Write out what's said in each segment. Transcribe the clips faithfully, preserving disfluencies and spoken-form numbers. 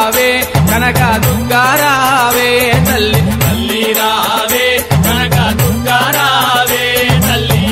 రావే కనక దుర్గా రావే తల్లి తల్లి రావే కనక దుర్గా రావే తల్లి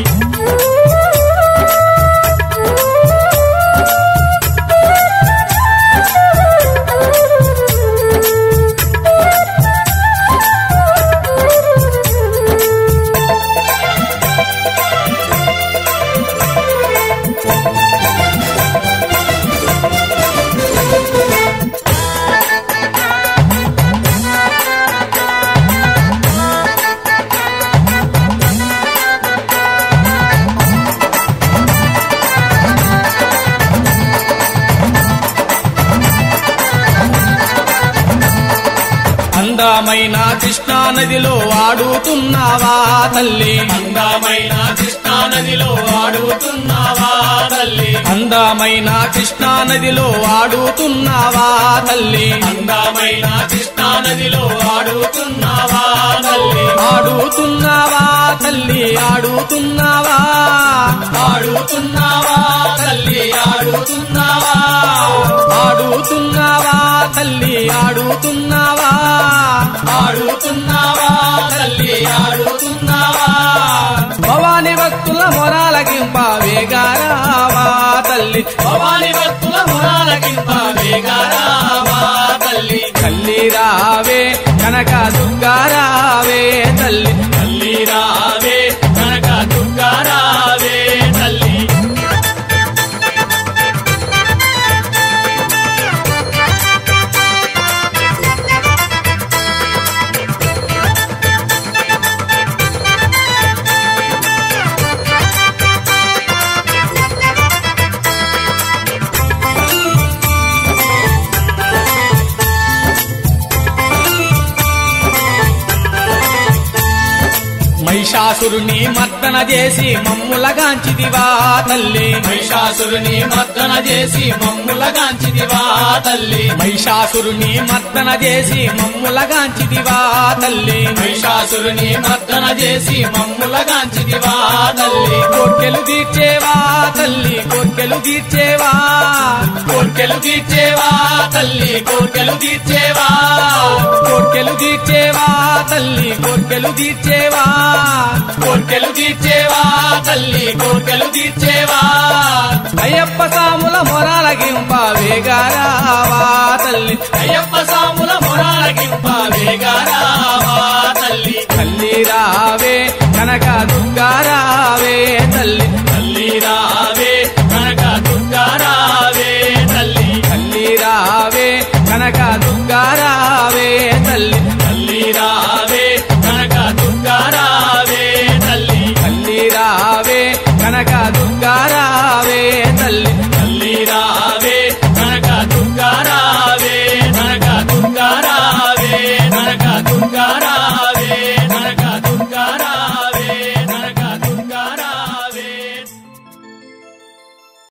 అందమైన కృష్ణా నదిలో ఆడుతున్నావా తల్లి అందమైన కృష్ణా నదిలో ఆడుతున్నావా తల్లి అందమైన కృష్ణా నదిలో ఆడుతున్నావా తల్లి అందమైన కృష్ణా నదిలో ఆడుతున్నావా తల్లి ఆడుతున్నావా తల్లి ఆడుతున్నావా ఆడుతున్నావా తల్లి ఆడుతున్నావా ఆడుతున్నావా తల్లి ఆడుతున్నావా ఆడుతున్నావా తల్లి ఆడుతున్నావా భవాని భక్తుల మొరాలకింప వేగారావా తల్లి భవాని భక్తుల మురాలకింప వేగారావా తల్లి తల్లి రావే కనక దుర్గా రావే తల్లి తల్లి రావే కనక దుర్గా రావే తల్లి మహిషాసురుని మర్దన చేసి మమ్ములగాంచిదివా తల్లి మహిషాసురుని మర్దన చేసి మమ్ములగాంచిదివా తల్లి మహిషాసురుని మర్దన చేసి మమ్ములగాంచిదివా తల్లి మహిషాసురుని మర్దన చేసి మమ్ములగాంచిదివా తల్లి కోర్కెలు తీర్చేవా తల్లి కోర్కెలు తీర్చేవా కోర్కెలు తీర్చేవా తల్లి కోర్కెలు తీర్చేవా కోర్కెలు తీర్చేవా తల్లి కోర్కెలు తీర్చేవా కోర్కెలు తీర్చేవా తల్లి కోర్కెలు తీర్చేవా అయ్యప్ప సాముల మొరాలగింప వేగారావా తల్లి అయ్యప్ప సాముల మొరాలకింప వేగారావా తల్లి తల్లి రావే కనక దుర్గా రావే తల్లి తల్లి రావే కనక దుర్గా రావే తల్లి తల్లి రావే కనక దుర్గా రావే తల్లి తల్లి రా